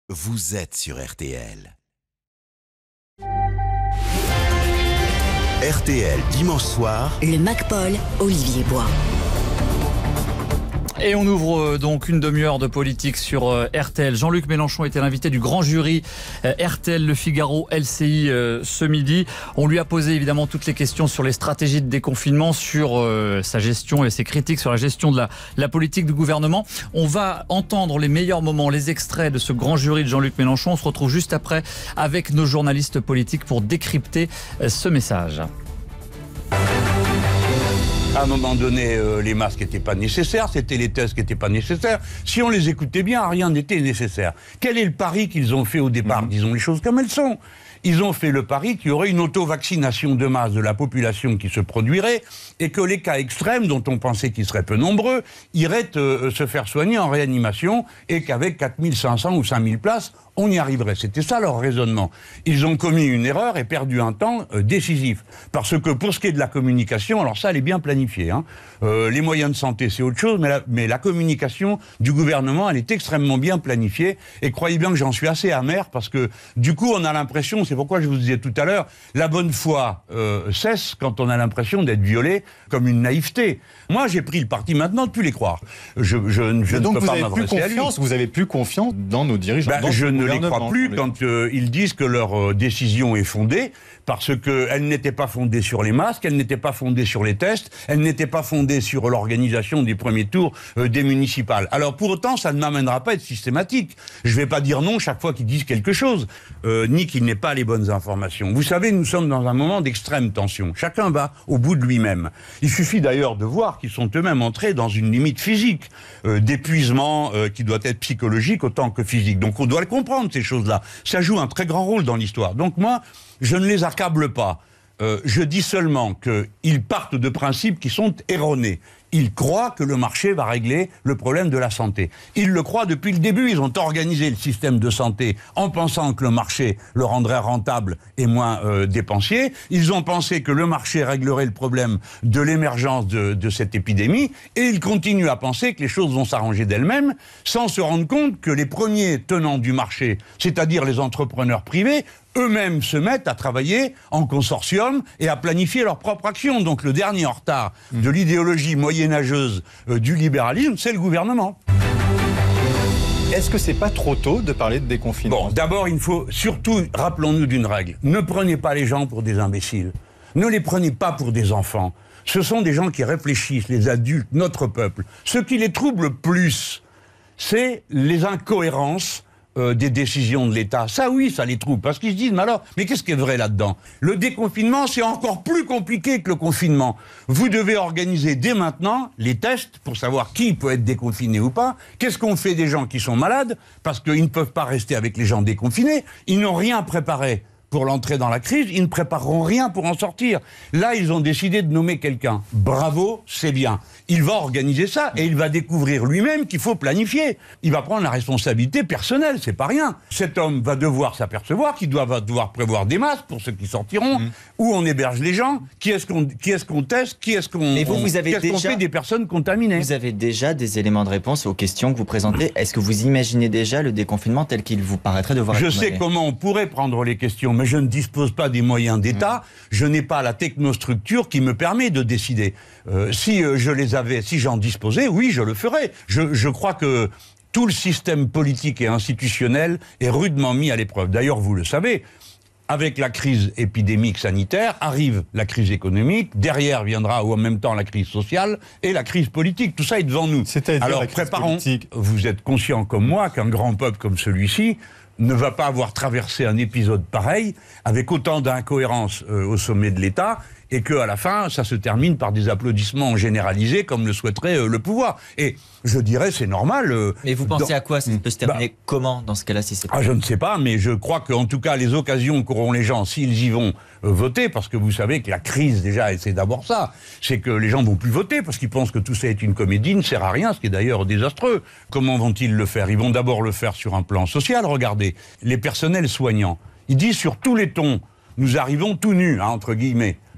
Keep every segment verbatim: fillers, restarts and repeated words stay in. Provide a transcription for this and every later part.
Vous êtes sur R T L. R T L, dimanche soir. Le MacPol, Olivier Bois. Et on ouvre euh, donc une demi-heure de politique sur euh, R T L. Jean-Luc Mélenchon était l'invité du grand jury euh, R T L, Le Figaro, L C I euh, ce midi. On lui a posé évidemment toutes les questions sur les stratégies de déconfinement, sur euh, sa gestion et ses critiques sur la gestion de la, la politique du gouvernement. On va entendre les meilleurs moments, les extraits de ce grand jury de Jean-Luc Mélenchon. On se retrouve juste après avec nos journalistes politiques pour décrypter euh, ce message. À un moment donné, euh, les masques n'étaient pas nécessaires, c'était les tests qui n'étaient pas nécessaires. Si on les écoutait bien, rien n'était nécessaire. Quel est le pari qu'ils ont fait au départ? Mmh. Disons les choses comme elles sont. Ils ont fait le pari qu'il y aurait une auto-vaccination de masse de la population qui se produirait et que les cas extrêmes, dont on pensait qu'ils seraient peu nombreux, iraient euh, se faire soigner en réanimation et qu'avec quatre mille cinq cents ou cinq mille places, on y arriverait. C'était ça leur raisonnement. Ils ont commis une erreur et perdu un temps euh, décisif. Parce que pour ce qui est de la communication, alors ça, elle est bien planifiée. Hein. Euh, les moyens de santé, c'est autre chose, mais la, mais la communication du gouvernement, elle est extrêmement bien planifiée. Et croyez bien que j'en suis assez amer parce que du coup, on a l'impression, c'est pourquoi je vous disais tout à l'heure, la bonne foi euh, cesse quand on a l'impression d'être violé comme une naïveté. Moi, j'ai pris le parti maintenant de plus les croire. Je, je, je ne donc peux vous pas avez plus m'adresser à lui. confiance, vous avez plus confiance dans nos dirigeants. Ben, dans je ne les gouvernement, crois plus les... quand euh, ils disent que leur euh, décision est fondée, parce qu'elle n'était pas fondée sur les masques, elle n'était pas fondée sur les tests, elle n'était pas fondée sur l'organisation des premiers tours euh, des municipales. Alors pour autant, ça ne m'amènera pas à être systématique. Je ne vais pas dire non chaque fois qu'ils disent quelque chose, euh, ni qu'ils n'aient pas les bonnes informations. Vous savez, nous sommes dans un moment d'extrême tension. Chacun va au bout de lui-même. Il suffit d'ailleurs de voir qu'ils sont eux-mêmes entrés dans une limite physique, euh, d'épuisement euh, qui doit être psychologique autant que physique. Donc on doit le comprendre, ces choses-là. Ça joue un très grand rôle dans l'histoire. Donc moi, je ne les accable pas. Euh, je dis seulement qu'ils partent de principes qui sont erronés. Ils croient que le marché va régler le problème de la santé. Ils le croient depuis le début. Ils ont organisé le système de santé en pensant que le marché le rendrait rentable et moins euh, dépensier. Ils ont pensé que le marché réglerait le problème de l'émergence de, de cette épidémie. Et ils continuent à penser que les choses vont s'arranger d'elles-mêmes sans se rendre compte que les premiers tenants du marché, c'est-à-dire les entrepreneurs privés, eux-mêmes se mettent à travailler en consortium et à planifier leur propre action. Donc le dernier en retard de l'idéologie moyenâgeuse euh, du libéralisme, c'est le gouvernement. Est-ce que c'est pas trop tôt de parler de déconfinement? Bon, d'abord, il faut surtout, rappelons-nous d'une règle. Ne prenez pas les gens pour des imbéciles. Ne les prenez pas pour des enfants. Ce sont des gens qui réfléchissent, les adultes, notre peuple. Ce qui les trouble le plus, c'est les incohérences Euh, des décisions de l'État. Ça, oui, ça les trouble. Parce qu'ils se disent, mais alors, mais qu'est-ce qui est vrai là-dedans? Le déconfinement, c'est encore plus compliqué que le confinement. Vous devez organiser dès maintenant les tests pour savoir qui peut être déconfiné ou pas. Qu'est-ce qu'on fait des gens qui sont malades? Parce qu'ils ne peuvent pas rester avec les gens déconfinés. Ils n'ont rien préparé pour l'entrée dans la crise, ils ne prépareront rien pour en sortir. Là, ils ont décidé de nommer quelqu'un. Bravo, c'est bien. Il va organiser ça et il va découvrir lui-même qu'il faut planifier. Il va prendre la responsabilité personnelle, c'est pas rien. Cet homme va devoir s'apercevoir qu'il doit va devoir prévoir des masques pour ceux qui sortiront, mmh. où on héberge les gens, qui est-ce qu'on qui est-ce qu'on teste, qui est-ce qu'on Mais vous, vous avez qu'est-ce déjà... qu'on fait des personnes contaminées. Vous avez déjà des éléments de réponse aux questions que vous présentez. Est-ce que vous imaginez déjà le déconfinement tel qu'il vous paraîtrait devoir être Je sais comment on pourrait prendre les questions, mais je ne dispose pas des moyens d'État, mmh. je n'ai pas la technostructure qui me permet de décider. Euh, si euh, je les avais, si j'en disposais, oui, je le ferais. Je, je crois que tout le système politique et institutionnel est rudement mis à l'épreuve. D'ailleurs, vous le savez, avec la crise épidémique sanitaire, arrive la crise économique, derrière viendra ou en même temps la crise sociale et la crise politique. Tout ça est devant nous. Alors la crise préparons, politique. Vous êtes conscient comme moi qu'un grand peuple comme celui-ci ne va pas avoir traversé un épisode pareil avec autant d'incohérence euh, au sommet de l'État et qu'à la fin, ça se termine par des applaudissements généralisés comme le souhaiterait euh, le pouvoir. Et je dirais, c'est normal. Euh, mais vous pensez dans... à quoi? Ça peut se terminer bah, comment dans ce cas-là si c'est pas... Ah, je ne sais pas, mais je crois qu'en tout cas, les occasions qu'auront les gens, s'ils y vont euh, voter, parce que vous savez que la crise, déjà, c'est d'abord ça, c'est que les gens vont plus voter parce qu'ils pensent que tout ça est une comédie, ne sert à rien, ce qui est d'ailleurs désastreux. Comment vont-ils le faire? Ils vont d'abord le faire sur un plan social. Regardez, les personnels soignants, ils disent sur tous les tons, nous arrivons tout nus, hein, entre guillemets.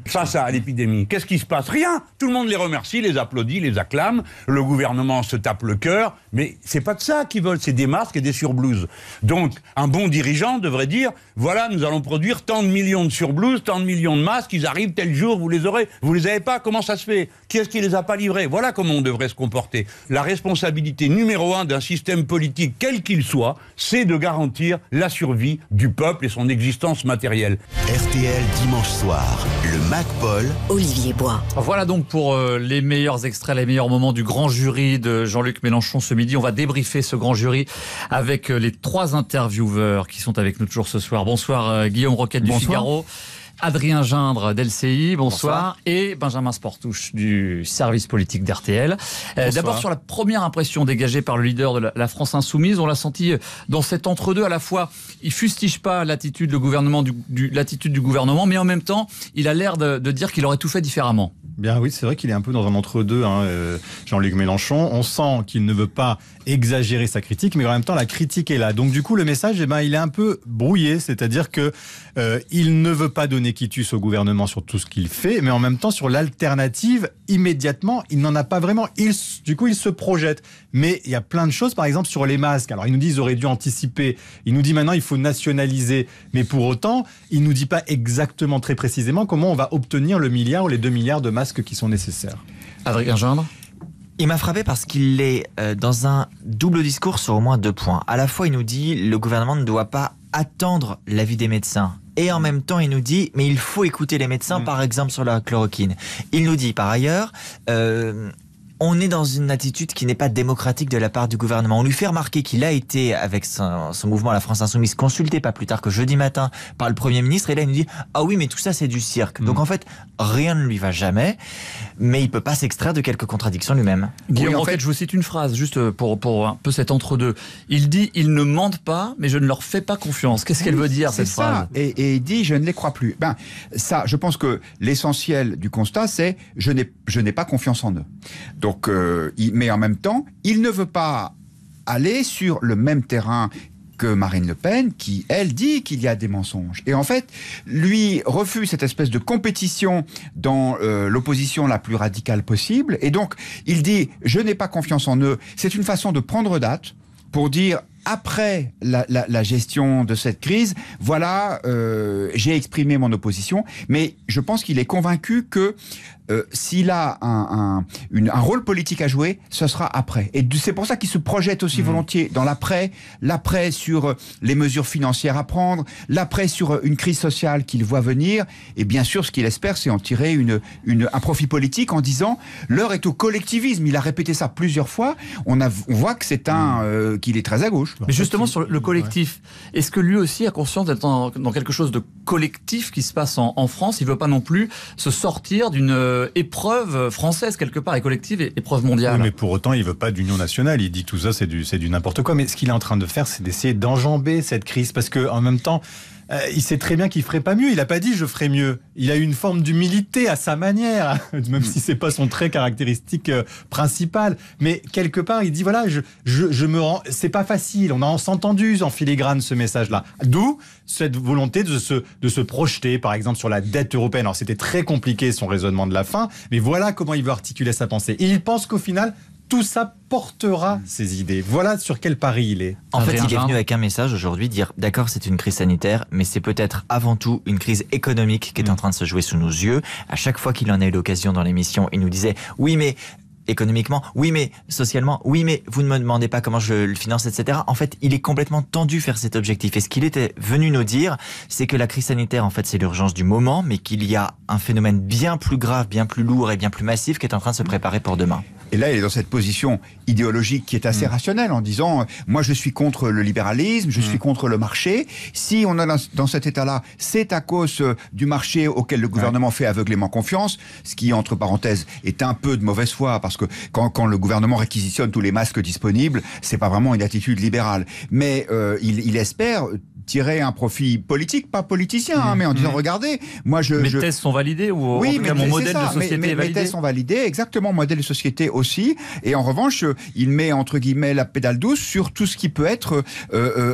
face à l'épidémie. Qu'est-ce qui se passe? Rien. Tout le monde les remercie, les applaudit, les acclame. Le gouvernement se tape le cœur. Mais c'est pas de ça qu'ils veulent, c'est des masques et des surblouses. Donc, un bon dirigeant devrait dire, voilà, nous allons produire tant de millions de surblouses, tant de millions de masques, ils arrivent tel jour, vous les aurez. Vous les avez pas, comment ça se fait? Qui est-ce qui les a pas livrés? Voilà comment on devrait se comporter. La responsabilité numéro un d'un système politique, quel qu'il soit, c'est de garantir la survie du peuple et son existence matérielle. R T L dimanche soir, le MacPol. Olivier Bois. Voilà donc pour euh, les meilleurs extraits, les meilleurs moments du grand jury de Jean-Luc Mélenchon ce midi. On va débriefer ce grand jury avec euh, les trois intervieweurs qui sont avec nous toujours ce soir. Bonsoir euh, Guillaume Roquette du Bonsoir. Figaro, Adrien Gindre d'L C I, bonsoir, bonsoir, et Benjamin Sportouche du service politique d'R T L. Euh, D'abord sur la première impression dégagée par le leader de la, la France Insoumise, on l'a senti dans cet entre-deux à la fois, il fustige pas l'attitude, le gouvernement du, du, l'attitude du gouvernement, mais en même temps, il a l'air de, de dire qu'il aurait tout fait différemment. Bien oui, c'est vrai qu'il est un peu dans un entre-deux, hein, euh, Jean-Luc Mélenchon. On sent qu'il ne veut pas exagérer sa critique, mais en même temps la critique est là. Donc du coup le message, eh ben, il est un peu brouillé, c'est-à-dire que euh, il ne veut pas donner quitus au gouvernement sur tout ce qu'il fait, mais en même temps sur l'alternative, immédiatement, il n'en a pas vraiment. Il, du coup, il se projette. Mais il y a plein de choses, par exemple sur les masques. Alors il nous dit qu'ils auraient dû anticiper. Il nous dit maintenant il faut nationaliser. Mais pour autant, il nous dit pas exactement très précisément comment on va obtenir le milliard ou les deux milliards de masques qui sont nécessaires. Adrien Gindre. Il m'a frappé parce qu'il est euh, dans un double discours sur au moins deux points. À la fois, il nous dit le gouvernement ne doit pas attendre l'avis des médecins. Et en même temps, il nous dit mais il faut écouter les médecins, mmh. par exemple sur la chloroquine. Il nous dit par ailleurs... Euh, on est dans une attitude qui n'est pas démocratique de la part du gouvernement. On lui fait remarquer qu'il a été, avec son, son mouvement La France Insoumise, consulté pas plus tard que jeudi matin par le Premier ministre. Et là, il nous dit « Ah oui, mais tout ça, c'est du cirque. Mmh. » Donc en fait, rien ne lui va jamais, mais il peut pas s'extraire de quelques contradictions lui-même. Guillaume oui, en Roquette, fait, je vous cite une phrase, juste pour, pour un peu cet entre-deux. Il dit « Ils ne mentent pas, mais je ne leur fais pas confiance ». Qu'est-ce qu'elle veut dire, cette ça. phrase? et, et il dit « Je ne les crois plus ». Ben, ça, je pense que l'essentiel du constat, c'est « Je n'ai je n'ai pas confiance en eux ». Donc, euh, il mais en même temps, il ne veut pas aller sur le même terrain que Marine Le Pen, qui, elle, dit qu'il y a des mensonges. Et en fait, lui refuse cette espèce de compétition dans euh, l'opposition la plus radicale possible. Et donc, il dit « Je n'ai pas confiance en eux ». C'est une façon de prendre date pour dire... Après la, la, la gestion de cette crise, voilà, euh, j'ai exprimé mon opposition, mais je pense qu'il est convaincu que euh, s'il a un, un, une, un rôle politique à jouer, ce sera après. Et c'est pour ça qu'il se projette aussi mmh. volontiers dans l'après, l'après sur les mesures financières à prendre, l'après sur une crise sociale qu'il voit venir, et bien sûr, ce qu'il espère, c'est en tirer une, une, un profit politique en disant l'heure est au collectivisme. Il a répété ça plusieurs fois. On, a, on voit que c'est un euh, qu'il est très à gauche. Mais justement, sur le collectif, ouais. est-ce que lui aussi a conscience d'être dans, dans quelque chose de collectif qui se passe en, en France? Il ne veut pas non plus se sortir d'une euh, épreuve française, quelque part, et collective, et épreuve mondiale. Oui, mais pour autant, il ne veut pas d'union nationale. Il dit que tout ça, c'est du, c'est du n'importe quoi. Mais ce qu'il est en train de faire, c'est d'essayer d'enjamber cette crise. Parce qu'en même temps, Euh, il sait très bien qu'il ferait pas mieux. Il n'a pas dit je ferais mieux. Il a eu une forme d'humilité à sa manière, même si c'est pas son trait caractéristique euh, principal. Mais quelque part, il dit voilà, je, je, je me rends. C'est pas facile. On a entendu en filigrane ce message-là. D'où cette volonté de se, de se projeter, par exemple, sur la dette européenne. Alors c'était très compliqué son raisonnement de la fin, mais voilà comment il veut articuler sa pensée. Et il pense qu'au final, tout ça portera ses idées. Voilà sur quel pari il est. En fait, il est venu avec un message aujourd'hui, dire d'accord, c'est une crise sanitaire, mais c'est peut-être avant tout une crise économique qui est en train de se jouer sous nos yeux. À chaque fois qu'il en a eu l'occasion dans l'émission, il nous disait oui, mais économiquement, oui, mais socialement, oui, mais vous ne me demandez pas comment je le finance, et cetera. En fait, il est complètement tendu vers cet objectif. Et ce qu'il était venu nous dire, c'est que la crise sanitaire, en fait, c'est l'urgence du moment, mais qu'il y a un phénomène bien plus grave, bien plus lourd et bien plus massif qui est en train de se préparer pour demain. Et là, il est dans cette position idéologique qui est assez mmh. rationnelle en disant « Moi, je suis contre le libéralisme, je mmh. suis contre le marché. Si on est dans, dans cet état-là, c'est à cause du marché auquel le gouvernement ouais. fait aveuglément confiance, ce qui, entre parenthèses, est un peu de mauvaise foi, parce que quand, quand le gouvernement réquisitionne tous les masques disponibles, c'est pas vraiment une attitude libérale. Mais euh, il, il espère tirer un profit politique, pas politicien, mmh. hein, mais en disant, mmh. regardez, moi je... Mes je... tests sont validés ou oui, en tout cas, mon modèle ça. de société mais, mais, est validé? Mes tests sont validés, exactement, modèle de société aussi. Et en revanche, il met, entre guillemets, la pédale douce sur tout ce qui peut être... Euh, euh,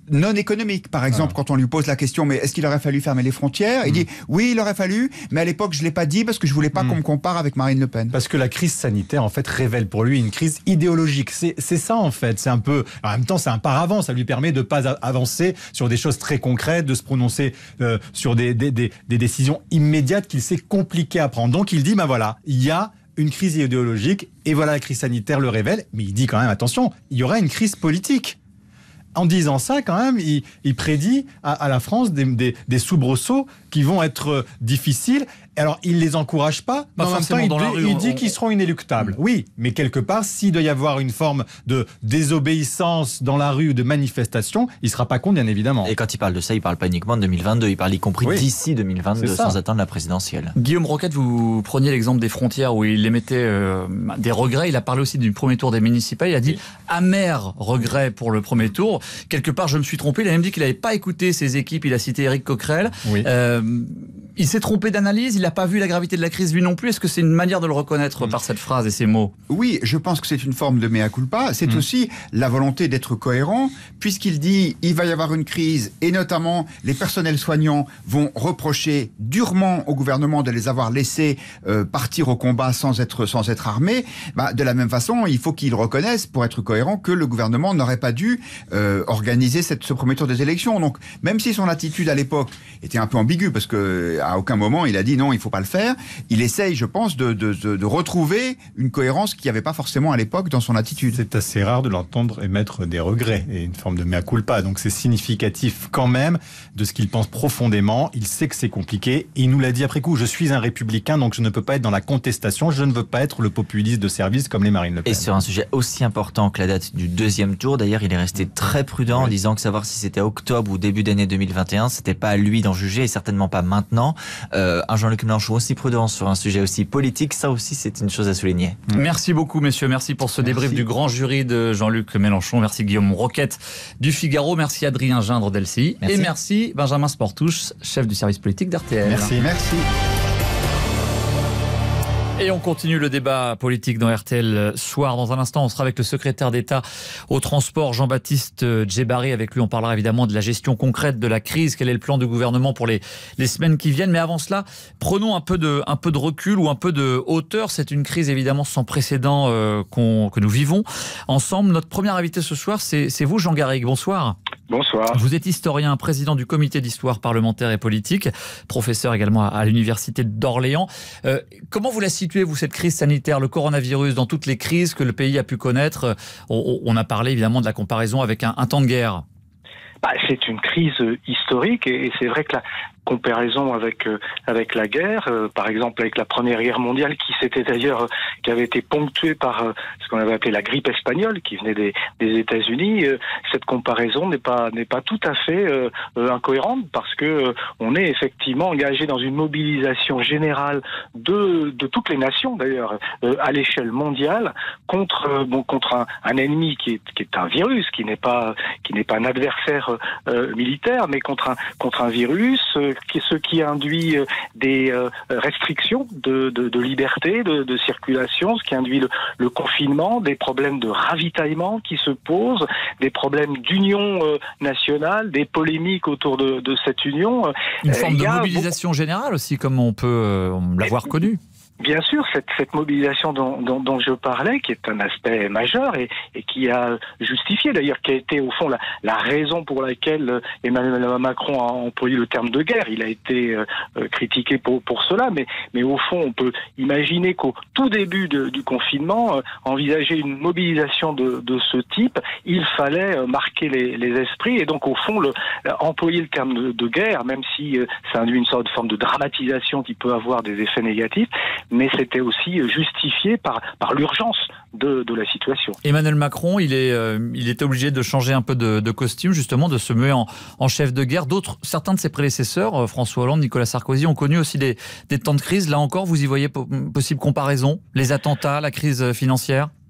non économiques. Par exemple, ah. quand on lui pose la question, mais est-ce qu'il aurait fallu fermer les frontières ? Il mmh. dit, oui, il aurait fallu, mais à l'époque, je ne l'ai pas dit parce que je ne voulais pas mmh. qu'on me compare avec Marine Le Pen. Parce que la crise sanitaire, en fait, révèle pour lui une crise idéologique. C'est, c'est ça, en fait. C'est un peu, en même temps, c'est un paravent. Ça lui permet de ne pas avancer sur des choses très concrètes, de se prononcer euh, sur des, des, des, des décisions immédiates qu'il sait compliquées à prendre. Donc, il dit, ben voilà, il y a une crise idéologique, et voilà, la crise sanitaire le révèle, mais il dit quand même, attention, il y aura une crise politique. En disant ça, quand même, il, il prédit à, à la France des, des, des soubresauts qui vont être difficiles. Alors, il ne les encourage pas, mais en même temps, il, dans la rue, il on, dit on... qu'ils seront inéluctables. Mmh. Oui, mais quelque part, s'il doit y avoir une forme de désobéissance dans la rue ou de manifestation, il ne sera pas contre, bien évidemment. Et quand il parle de ça, il ne parle pas uniquement de deux mille vingt-deux, il parle y compris oui. d'ici deux mille vingt-deux, sans attendre la présidentielle. Guillaume Roquette, vous preniez l'exemple des frontières où il émettait euh, des regrets. Il a parlé aussi du premier tour des municipales. Il a dit oui. amer regret pour le premier tour. Quelque part, je me suis trompé. Il a même dit qu'il n'avait pas écouté ses équipes. Il a cité Éric Coquerel. Oui. Euh, il s'est trompé d'analyse. Il n'a pas vu la gravité de la crise lui non plus. Est-ce que c'est une manière de le reconnaître mmh. par cette phrase et ces mots ? Oui, je pense que c'est une forme de mea culpa. C'est mmh. aussi la volonté d'être cohérent, puisqu'il dit il va y avoir une crise, et notamment les personnels soignants vont reprocher durement au gouvernement de les avoir laissés euh, partir au combat sans être, sans être armés. Bah, de la même façon, il faut qu'il reconnaisse, pour être cohérent, que le gouvernement n'aurait pas dû euh, organiser cette, ce premier tour des élections. Donc, même si son attitude à l'époque était un peu ambiguë, parce qu'à aucun moment il a dit non, il ne faut pas le faire, il essaye, je pense, de, de, de, de retrouver une cohérence qu'il n'y avait pas forcément à l'époque dans son attitude. C'est assez rare de l'entendre émettre des regrets et une forme de mea culpa. Donc c'est significatif quand même de ce qu'il pense profondément. Il sait que c'est compliqué. Il nous l'a dit après coup, je suis un républicain, donc je ne peux pas être dans la contestation. Je ne veux pas être le populiste de service comme les Marine Le Pen. Et sur un sujet aussi important que la date du deuxième tour, d'ailleurs, il est resté très prudent oui. en disant que savoir si c'était octobre ou début d'année deux mille vingt et un, c'était pas à lui d'en juger et certainement pas maintenant. Euh, un Jean-Luc Mélenchon aussi prudent sur un sujet aussi politique, ça aussi c'est une chose à souligner. Merci beaucoup messieurs, merci pour ce débrief merci. du grand jury de Jean-Luc Mélenchon, merci Guillaume Roquette du Figaro, merci Adrien Gindre d'L C I merci. et merci Benjamin Sportouche, chef du service politique d'R T L. Merci. Merci. Et on continue le débat politique dans R T L Soir. Dans un instant, on sera avec le secrétaire d'État au transport, Jean-Baptiste Djebbari. Avec lui, on parlera évidemment de la gestion concrète de la crise. Quel est le plan du gouvernement pour les, les semaines qui viennent? Mais avant cela, prenons un peu, de, un peu de recul ou un peu de hauteur. C'est une crise évidemment sans précédent euh, qu'on, que nous vivons ensemble. Notre premier invité ce soir, c'est, c'est vous, Jean Garrigue. Bonsoir. Bonsoir. Vous êtes historien, président du comité d'histoire parlementaire et politique, professeur également à, à l'université d'Orléans. Euh, comment vous la situez-vous, cette crise sanitaire, le coronavirus, dans toutes les crises que le pays a pu connaître? On, on a parlé évidemment de la comparaison avec un, un temps de guerre. Bah, c'est une crise historique et, et c'est vrai que la comparaison avec euh, avec la guerre, euh, par exemple avec la Première Guerre mondiale, qui s'était d'ailleurs euh, qui avait été ponctuée par euh, ce qu'on avait appelé la grippe espagnole, qui venait des, des États-Unis. Euh, cette comparaison n'est pas n'est pas tout à fait euh, euh, incohérente parce que euh, on est effectivement engagé dans une mobilisation générale de de toutes les nations d'ailleurs euh, à l'échelle mondiale contre euh, bon contre un, un ennemi qui est qui est un virus, qui n'est pas qui n'est pas un adversaire euh, militaire, mais contre un contre un virus. Euh, ce qui induit des restrictions de, de, de liberté, de, de circulation, ce qui induit le, le confinement, des problèmes de ravitaillement qui se posent, des problèmes d'union nationale, des polémiques autour de, de cette union. Une forme de mobilisation beaucoup... générale aussi, comme on peut l'avoir connu. Bien sûr, cette, cette mobilisation dont, dont, dont je parlais, qui est un aspect majeur et, et qui a justifié d'ailleurs, qui a été au fond la, la raison pour laquelle Emmanuel Macron a employé le terme de guerre. Il a été euh, critiqué pour, pour cela, mais, mais au fond, on peut imaginer qu'au tout début de, du confinement, euh, envisager une mobilisation de, de ce type, il fallait euh, marquer les, les esprits et donc au fond, le, employer le terme de, de guerre, même si euh, ça induit une sorte de forme de dramatisation qui peut avoir des effets négatifs, mais c'était aussi justifié par, par l'urgence de, de la situation. Emmanuel Macron, il, est, euh, il était obligé de changer un peu de, de costume, justement, de se muer en, en chef de guerre. D'autres, certains de ses prédécesseurs, euh, François Hollande, Nicolas Sarkozy, ont connu aussi des, des temps de crise. Là encore, vous y voyez po- possible comparaison? Les attentats, la crise financière?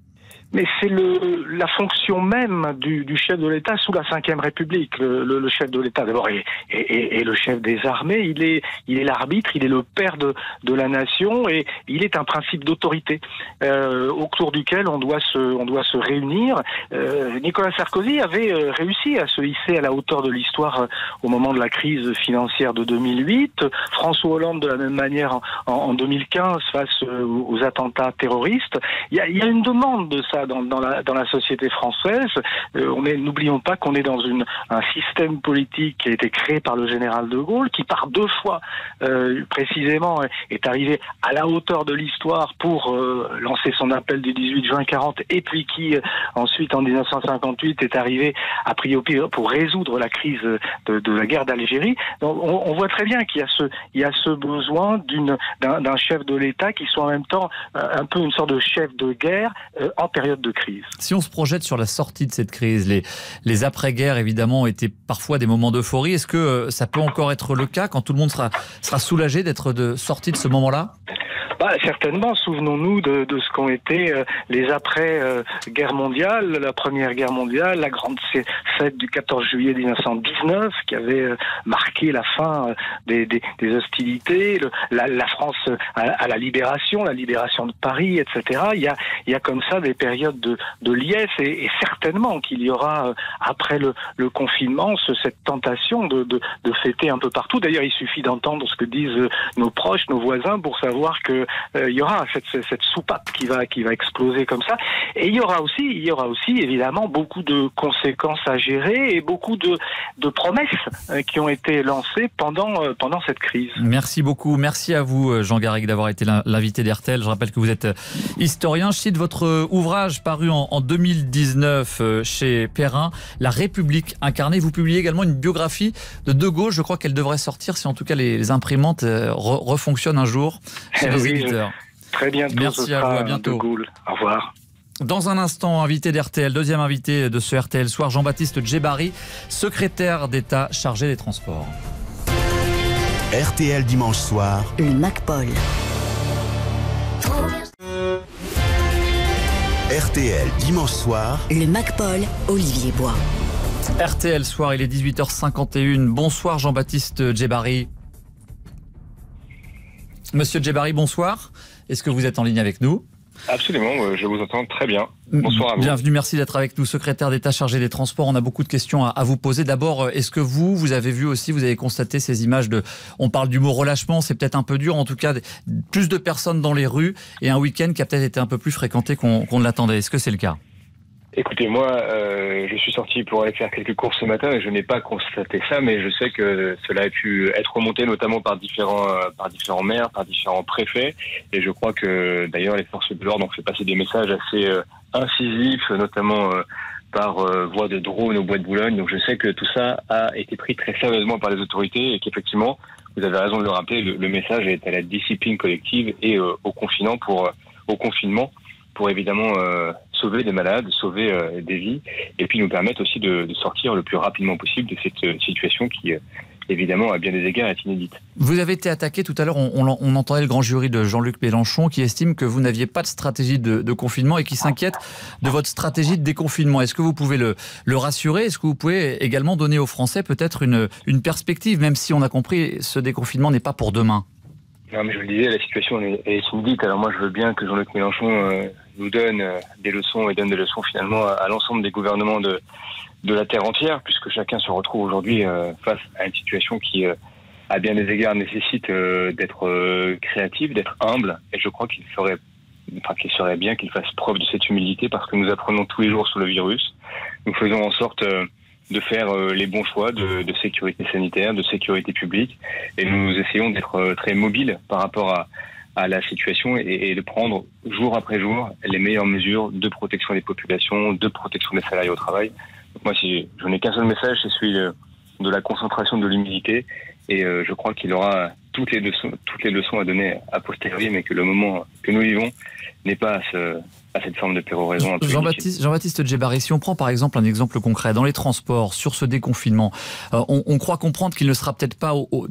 Mais c'est le, la fonction même du, du chef de l'État sous la cinquième République. Le, le, le chef de l'État, d'abord, est, est, est, est le chef des armées. Il est, il est l'arbitre, il est le père de, de la nation et il est un principe d'autorité euh, autour duquel on doit se, on doit se réunir. Euh, Nicolas Sarkozy avait euh, réussi à se hisser à la hauteur de l'histoire euh, au moment de la crise financière de deux mille huit. François Hollande, de la même manière, en, en deux mille quinze, face euh, aux attentats terroristes. Il y a, il y a une demande de ça dans, dans, la, dans la société française. Euh, on est, n'oublions pas qu'on est dans une, un système politique qui a été créé par le général de Gaulle, qui par deux fois euh, précisément est arrivé à la hauteur de l'histoire pour euh, lancer son appel du dix-huit juin quarante, et puis qui euh, ensuite en dix-neuf cent cinquante-huit est arrivé a priori pour résoudre la crise de, de la guerre d'Algérie. Donc, on, on voit très bien qu'il y a ce, il y a ce besoin d'une, d'un, d'un chef de l'État qui soit en même temps euh, un peu une sorte de chef de guerre euh, en période de crise. Si on se projette sur la sortie de cette crise, les, les après-guerres évidemment étaient parfois des moments d'euphorie. Est-ce que ça peut encore être le cas quand tout le monde sera, sera soulagé d'être de, sorti de ce moment-là ? Bah, certainement, souvenons-nous de, de ce qu'ont été euh, les après-guerres euh, mondiales, la Première Guerre mondiale, la grande fête du quatorze juillet mille neuf cent dix-neuf qui avait euh, marqué la fin euh, des, des, des hostilités, le, la, la France à, à la libération, la libération de Paris, et cetera. Il y a, il y a comme ça des périodes de, de liesse et, et certainement qu'il y aura, euh, après le, le confinement, ce, cette tentation de, de, de fêter un peu partout. D'ailleurs, il suffit d'entendre ce que disent euh, nos proches, nos voisins, pour savoir que Euh, il y aura cette, cette soupape qui va qui va exploser comme ça, et il y aura aussi il y aura aussi évidemment beaucoup de conséquences à gérer et beaucoup de de promesses euh, qui ont été lancées pendant euh, pendant cette crise. Merci beaucoup, merci à vous Jean Garrigue d'avoir été l'invité d'R T L. Je rappelle que vous êtes historien. Je cite votre ouvrage paru en, en deux mille dix-neuf chez Perrin, La République incarnée. Vous publiez également une biographie de De Gaulle. Je crois qu'elle devrait sortir si en tout cas les, les imprimantes re, refonctionnent un jour. Oui, éditeurs. Très bientôt. Merci à vous, à bientôt. De Gaulle. Au revoir. Dans un instant, invité d'R T L, deuxième invité de ce R T L Soir, Jean-Baptiste Djebbari, secrétaire d'État chargé des transports. R T L dimanche soir. Le MacPol. R T L dimanche soir. Le MacPol, Olivier Bois. R T L Soir, il est dix-huit heures cinquante et une. Bonsoir Jean-Baptiste Djebbari. Monsieur Djebbari, bonsoir. Est-ce que vous êtes en ligne avec nous ? Absolument, je vous entends très bien. Bonsoir à vous. Bienvenue, merci d'être avec nous, secrétaire d'État chargé des transports. On a beaucoup de questions à, à vous poser. D'abord, est-ce que vous, vous avez vu aussi, vous avez constaté ces images de... On parle du mot relâchement, c'est peut-être un peu dur, en tout cas, plus de personnes dans les rues et un week-end qui a peut-être été un peu plus fréquenté qu'on qu'on ne l'attendait. Est-ce que c'est le cas ? Écoutez, moi, euh, je suis sorti pour aller faire quelques courses ce matin et je n'ai pas constaté ça, mais je sais que cela a pu être remonté notamment par différents, euh, par différents maires, par différents préfets. Et je crois que d'ailleurs les forces de l'ordre ont fait passer des messages assez euh, incisifs, notamment euh, par euh, voie de drone au bois de Boulogne. Donc je sais que tout ça a été pris très sérieusement par les autorités et qu'effectivement, vous avez raison de le rappeler, le, le message est à la discipline collective et euh, au confinement pour euh, au confinement. pour évidemment euh, sauver des malades, sauver euh, des vies, et puis nous permettre aussi de, de sortir le plus rapidement possible de cette euh, situation qui, euh, évidemment, à bien des égards, est inédite. Vous avez été attaqué tout à l'heure, on, on, on entendait le grand jury de Jean-Luc Mélenchon qui estime que vous n'aviez pas de stratégie de, de confinement et qui s'inquiète de votre stratégie de déconfinement. Est-ce que vous pouvez le, le rassurer ? Est-ce que vous pouvez également donner aux Français peut-être une, une perspective, même si on a compris ce déconfinement n'est pas pour demain ? Non, mais je vous le disais, la situation est, est inédite. Alors moi, je veux bien que Jean-Luc Mélenchon euh, nous donne euh, des leçons et donne des leçons finalement à, à l'ensemble des gouvernements de, de la Terre entière, puisque chacun se retrouve aujourd'hui euh, face à une situation qui, euh, à bien des égards, nécessite euh, d'être euh, créatif, d'être humble. Et je crois qu'il ferait, enfin, qu'il serait bien qu'il fasse preuve de cette humilité, parce que nous apprenons tous les jours sur le virus. Nous faisons en sorte euh, de faire euh, les bons choix de, de sécurité sanitaire, de sécurité publique, et nous essayons d'être euh, très mobiles par rapport à, à la situation et, et de prendre jour après jour les meilleures mesures de protection des populations, de protection des salariés au travail. Donc moi, si je n'ai qu'un seul message, c'est celui de, de la concentration, de l'humilité, et euh, je crois qu'il aura toutes les leçons, toutes les leçons à donner a posteriori, mais que le moment que nous vivons n'est pas à, ce, à cette forme de péroraison. Jean-Baptiste, Jean-Baptiste Djebbari, si on prend par exemple un exemple concret dans les transports, sur ce déconfinement, euh, on, on croit comprendre qu'il ne sera peut-être pas au, au,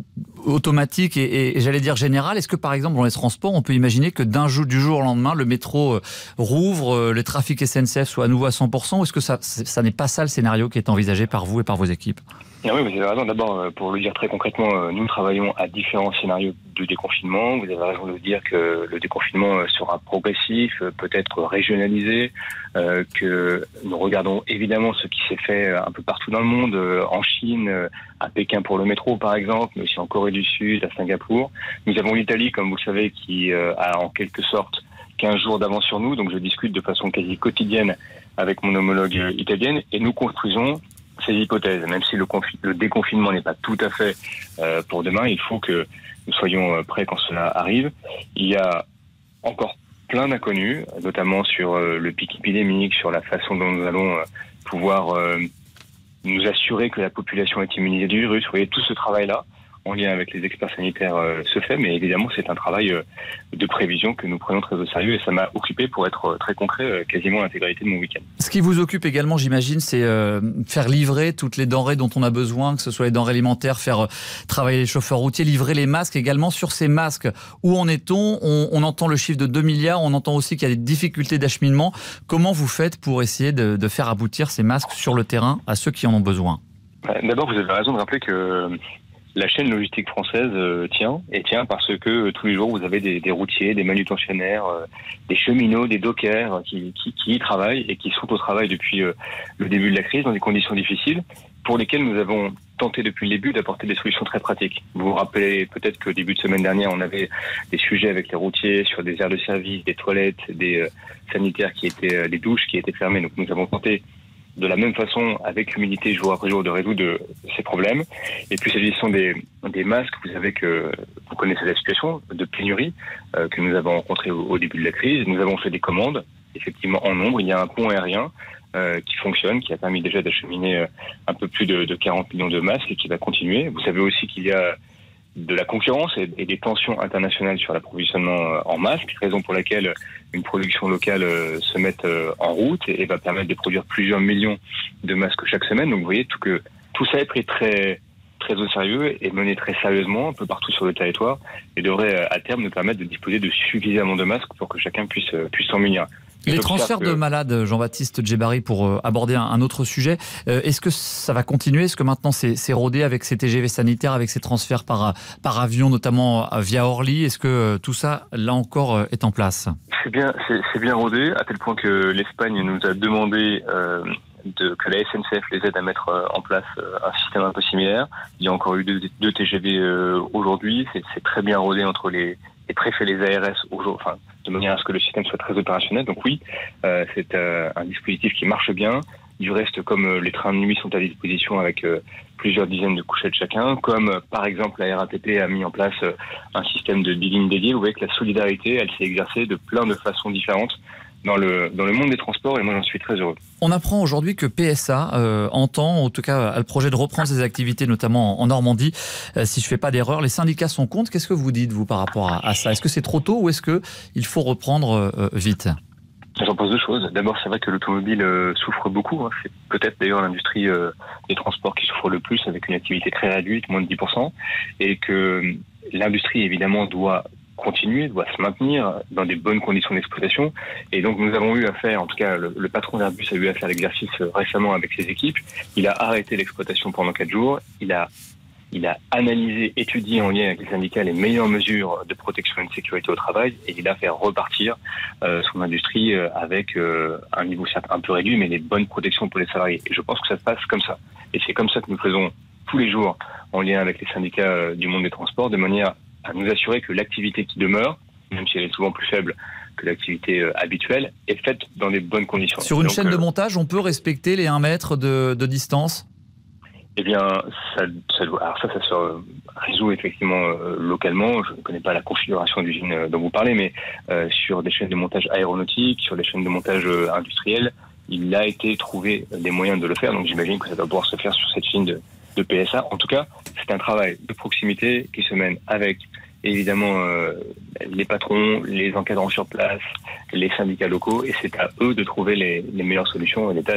automatique et, et, et j'allais dire générale. Est-ce que par exemple dans les transports, on peut imaginer que d'un jour, du jour au lendemain, le métro rouvre, le trafic S N C F soit à nouveau à cent pour cent, ou est-ce que ça, ça n'est pas ça le scénario qui est envisagé par vous et par vos équipes? Ah oui, vous avez raison. D'abord, pour le dire très concrètement, nous travaillons à différents scénarios de déconfinement. Vous avez raison de dire que le déconfinement sera progressif, peut-être régionalisé, euh, que nous regardons évidemment ce qui s'est fait un peu partout dans le monde, en Chine, à Pékin pour le métro par exemple, mais aussi en Corée du Sud, à Singapour. Nous avons l'Italie, comme vous le savez, qui a en quelque sorte quinze jours d'avance sur nous, donc je discute de façon quasi quotidienne avec mon homologue italienne et nous construisons ces hypothèses. Même si le, le déconfinement n'est pas tout à fait euh, pour demain, il faut que nous soyons prêts quand cela arrive. Il y a encore plein d'inconnus, notamment sur euh, le pic épidémique, sur la façon dont nous allons euh, pouvoir euh, nous assurer que la population est immunisée du virus. Vous voyez, tout ce travail-là, en lien avec les experts sanitaires, euh, se fait, mais évidemment c'est un travail euh, de prévision que nous prenons très au sérieux et ça m'a occupé, pour être euh, très concret, euh, quasiment l'intégralité de mon week-end. Ce qui vous occupe également, j'imagine, c'est euh, faire livrer toutes les denrées dont on a besoin, que ce soit les denrées alimentaires, faire euh, travailler les chauffeurs routiers, livrer les masques également. Sur ces masques, où en est-on? on, on entend le chiffre de deux milliards, on entend aussi qu'il y a des difficultés d'acheminement. Comment vous faites pour essayer de, de faire aboutir ces masques sur le terrain à ceux qui en ont besoin? D'abord, vous avez raison de rappeler que la chaîne logistique française euh, tient, et tient parce que euh, tous les jours, vous avez des, des routiers, des manutentionnaires, euh, des cheminots, des dockers euh, qui, qui, qui y travaillent et qui sont au travail depuis euh, le début de la crise, dans des conditions difficiles, pour lesquelles nous avons tenté depuis le début d'apporter des solutions très pratiques. Vous vous rappelez peut-être qu'au début de semaine dernière, on avait des sujets avec les routiers sur des aires de service, des toilettes, des euh, sanitaires qui étaient, euh, des douches qui étaient fermées. Donc nous avons tenté de la même façon, avec l'humilité jour après jour, de résoudre de, ces problèmes. Et puis, s'agissant des, des masques, vous savez que vous connaissez la situation de pénurie euh, que nous avons rencontrée au, au début de la crise. Nous avons fait des commandes, effectivement en nombre. Il y a un pont aérien euh, qui fonctionne, qui a permis déjà d'acheminer euh, un peu plus de, de quarante millions de masques et qui va continuer. Vous savez aussi qu'il y a de la concurrence et, et des tensions internationales sur l'approvisionnement euh, en masques, raison pour laquelle une production locale euh, se met euh, en route et, et va permettre de produire plusieurs millions de masques chaque semaine. Donc vous voyez tout que tout ça est pris très très au sérieux et mené très sérieusement un peu partout sur le territoire et devrait à terme nous permettre de disposer de suffisamment de masques pour que chacun puisse puisse s'en munir. Les transferts de malades, Jean-Baptiste Djebari, pour aborder un autre sujet, est-ce que ça va continuer? Est-ce que maintenant c'est rodé avec ces T G V sanitaires, avec ces transferts par, par avion, notamment via Orly? Est-ce que tout ça, là encore, est en place? C'est bien, c'est bien rodé, à tel point que l'Espagne nous a demandé euh, de, que la S N C F les aide à mettre en place un système un peu similaire. Il y a encore eu deux, deux T G V euh, aujourd'hui, c'est très bien rodé entre les, les préfets et les A R S aujourd'hui, enfin, de manière à ce que le système soit très opérationnel. Donc oui, euh, c'est euh, un dispositif qui marche bien. Du reste, comme euh, les trains de nuit sont à disposition avec euh, plusieurs dizaines de couchettes chacun, comme euh, par exemple la R A T P a mis en place euh, un système de billing dédié, vous voyez que la solidarité, elle s'est exercée de plein de façons différentes dans le, dans le monde des transports, et moi j'en suis très heureux. On apprend aujourd'hui que P S A euh, entend, en tout cas a le projet de reprendre ses activités, notamment en Normandie. Euh, si je ne fais pas d'erreur, les syndicats sont contre. Qu'est-ce que vous dites, vous, par rapport à, à ça? Est-ce que c'est trop tôt ou est-ce qu'il faut reprendre euh, vite? J'en pense deux choses. D'abord, c'est vrai que l'automobile euh, souffre beaucoup. Hein. C'est peut-être d'ailleurs l'industrie euh, des transports qui souffre le plus, avec une activité très réduite, moins de dix pour cent, et que euh, l'industrie, évidemment, doit continuer, doit se maintenir dans des bonnes conditions d'exploitation. Et donc nous avons eu à faire, en tout cas le, le patron d'Airbus a eu à faire l'exercice récemment avec ses équipes. Il a arrêté l'exploitation pendant quatre jours. Il a, il a analysé, étudié en lien avec les syndicats les meilleures mesures de protection et de sécurité au travail. Et il a fait repartir euh, son industrie euh, avec euh, un niveau certes un peu réduit, mais des bonnes protections pour les salariés. Et je pense que ça se passe comme ça. Et c'est comme ça que nous faisons tous les jours en lien avec les syndicats euh, du monde des transports, de manière à nous assurer que l'activité qui demeure, même si elle est souvent plus faible que l'activité euh, habituelle, est faite dans les bonnes conditions. Sur une Donc, chaîne euh, de montage, on peut respecter les un mètre de, de distance? Eh bien, ça, ça, alors ça, ça se résout effectivement euh, localement. Je ne connais pas la configuration d'usine euh, dont vous parlez, mais euh, sur des chaînes de montage aéronautiques, sur des chaînes de montage euh, industrielles, il a été trouvé des moyens de le faire. Donc j'imagine que ça doit pouvoir se faire sur cette chaîne de, de P S A. En tout cas, c'est un travail de proximité qui se mène avec évidemment euh, les patrons, les encadrants sur place, les syndicats locaux, et c'est à eux de trouver les, les meilleures solutions. Et l'État les,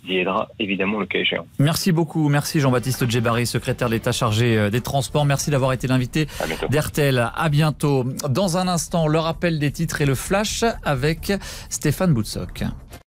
y aidera évidemment le cas échéant. Merci beaucoup, merci Jean-Baptiste Djebari, secrétaire d'État chargé des Transports. Merci d'avoir été l'invité d'R T L. À bientôt. Dans un instant, le rappel des titres et le flash avec Stéphane Boutsock.